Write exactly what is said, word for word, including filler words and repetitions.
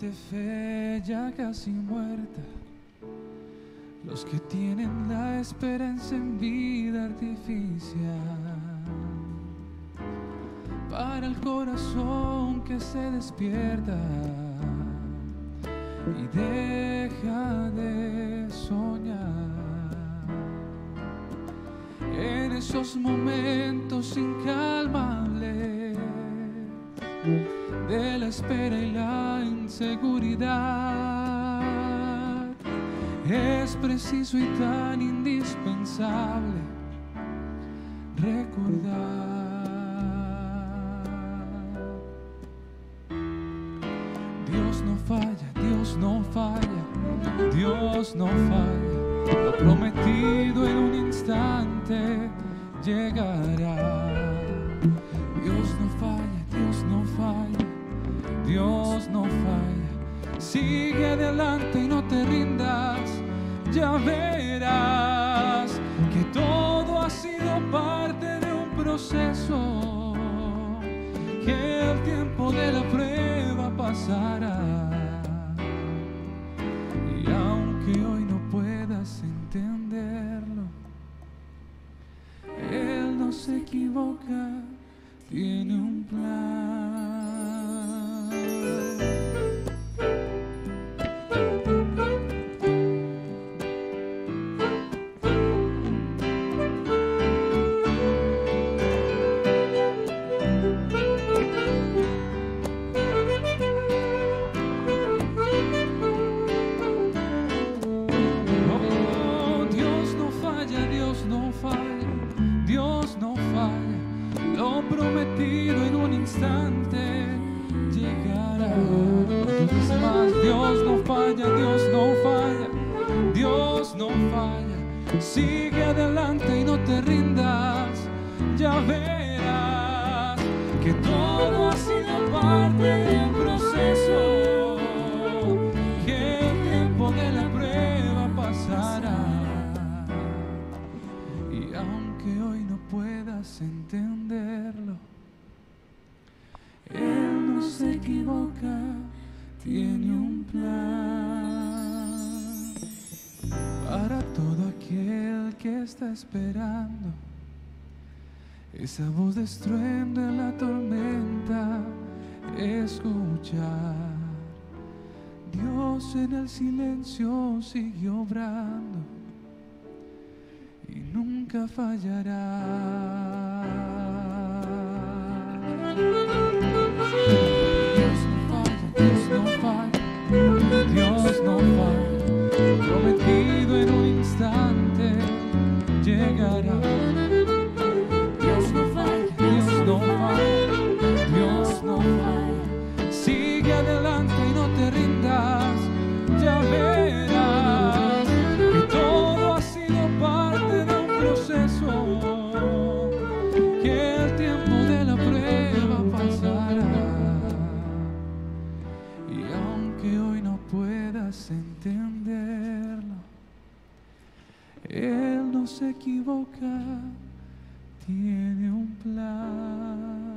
de fe ya casi muerta, los que tienen la esperanza en vida artificial, para el corazón que se despierta y deja de soñar. En esos momentos incalmables de la espera y la inseguridad, es preciso y tan indispensable recordar: Dios no falla, Dios no falla, Dios no falla, lo prometido en un instante llegará. Dios no falla, Dios no falla, Dios no falla. Sigue adelante y no te rindas, ya verás que todo ha sido parte de un proceso, que el tiempo de la prueba pasará. Y aunque hoy no puedas entenderlo, Él no se equivoca, tiene un plan. Oh, Dios no falla, Dios no falla, Dios no falla, lo prometido en un instante llegará. Es más, Dios no falla, Dios no falla, Dios no falla. Sigue adelante y no te rindas, ya verás que todo ha sido parte de un proceso, que el tiempo de la prueba pasará. Y aunque hoy no puedas entenderlo, Él no se equivoca, tiene un plan para todo aquel que está esperando esa voz de estruendo en la tormenta. Escuchar, Dios en el silencio sigue obrando y nunca fallará. Dios no falla, Dios no falla, Dios no falla, prometido en un instante llegará. Dios no falla, Dios no falla, Dios no falla. Sigue adelante y no te rindas, ya verás que todo ha sido parte de un proceso, que el tiempo de la prueba pasará. Y aunque hoy no puedas entenderlo, Él no se equivoca, tiene un plan.